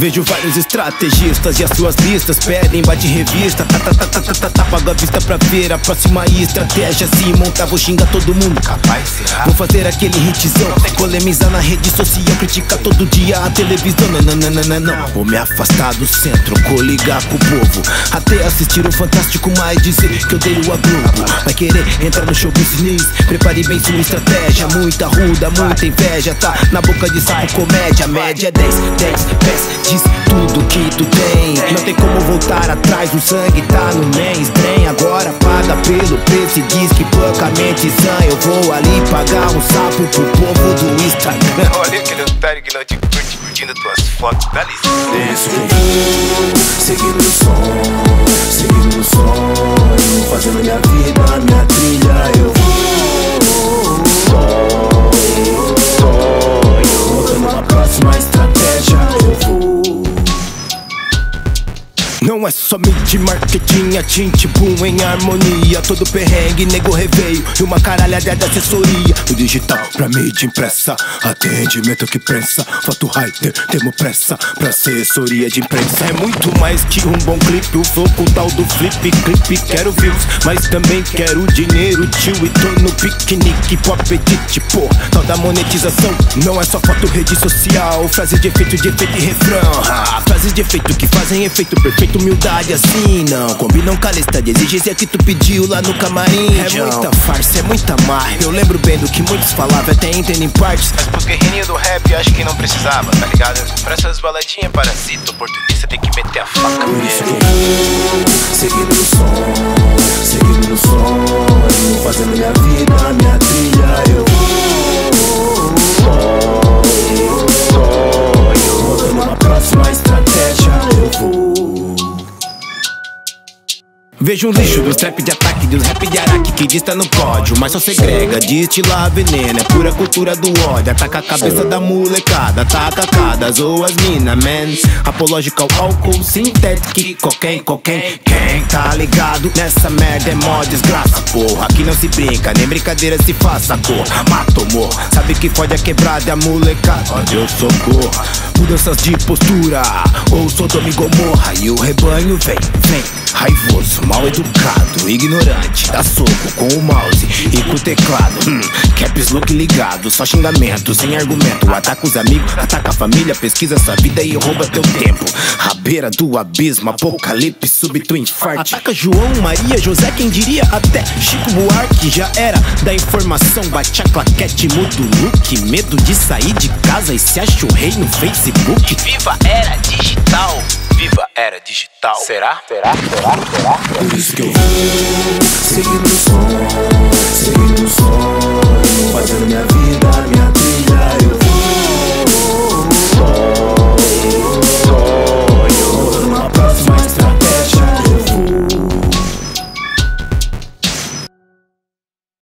Vejo vários estrategistas e as suas listas pedem bate revista. Paga a vista pra ver a próxima estratégia. Se montar vou xingar todo mundo. Capaz, será? Vou fazer aquele hitzão, polemizar na rede social, criticar todo dia a televisão. Não, vou me afastar do centro, coligar com o povo, até assistir o Fantástico, mas dizer que eu dei a Globo. Vai querer entrar no show business, prepare bem sua estratégia. Muita ruda, muita inveja, tá na boca de saco comédia. Média é 10 pés, diz tudo que tu tem. Não tem como voltar atrás, o sangue tá no mainstream. Agora paga pelo preço e diz que porcamente sã. Eu vou ali pagar um sapo pro povo do Instagram. Olha aquele otário que não te curte, curtindo tuas fotos, dá licença. Seguindo o som, seguindo o sonho, fazendo minha vida, minha trilha. Eu vou montando a próxima estratégia. Eu vou. Não é somente marketing, a tinte boom em harmonia. Todo perrengue, nego reveio e uma caralhada de assessoria. O digital pra mídia impressa, atendimento que prensa. Foto rider, temo pressa pra assessoria de imprensa. É muito mais que um bom clipe, o flow com tal do flip clipe. Quero views, mas também quero dinheiro, tio, e tô no piquenique pro apetite, pô. Tal da monetização, não é só foto, rede social. Frases de efeito e refrão, frases de efeito que fazem efeito perfeito. Humildade assim não combinam com a lista de exigência que tu pediu lá no camarim. É muita farsa, é muita marra. Eu lembro bem do que muitos falavam, até entendo em partes. Mas pros guerreirinhos do rap acho que não precisava, tá ligado? Pra essas baladinhas parasita, oportunista tem que meter a faca. Por isso que eu vou seguindo o som, seguindo o sonho, fazendo minha vida, minha trilha. Eu vou montando uma próxima estratégia. Eu vou. Vejo um lixo dos trap de ataque, dos rap de araque que diz tá no pódio, mas só segrega, destila veneno, é pura cultura do ódio. Ataca a cabeça da molecada, ataca cada, zoa as mina, man. Apological, álcool, sintético, cocaine. Quem tá ligado nessa merda é mó desgraça, porra. Aqui não se brinca, nem brincadeira se faça, porra. Mato, morro, sabe que fode a quebrada e a molecada. Ó Deus socorro, mudanças de postura, ou Sodoma e Gomorra. E o rebanho vem, raivoso, mal educado, ignorante, dá soco com o mouse e com o teclado. Caps look ligado, só xingamento, sem argumento. Ataca os amigos, ataca a família, pesquisa sua vida e rouba teu tempo. À beira do abismo, apocalipse, súbito infarte. Ataca João, Maria, José, quem diria até Chico Buarque. Já era da informação, bate a claquete, muda o look. Medo de sair de casa e se acha o rei no Facebook. Viva era digital, viva era digital. Será? Por isso que eu vou seguindo o som,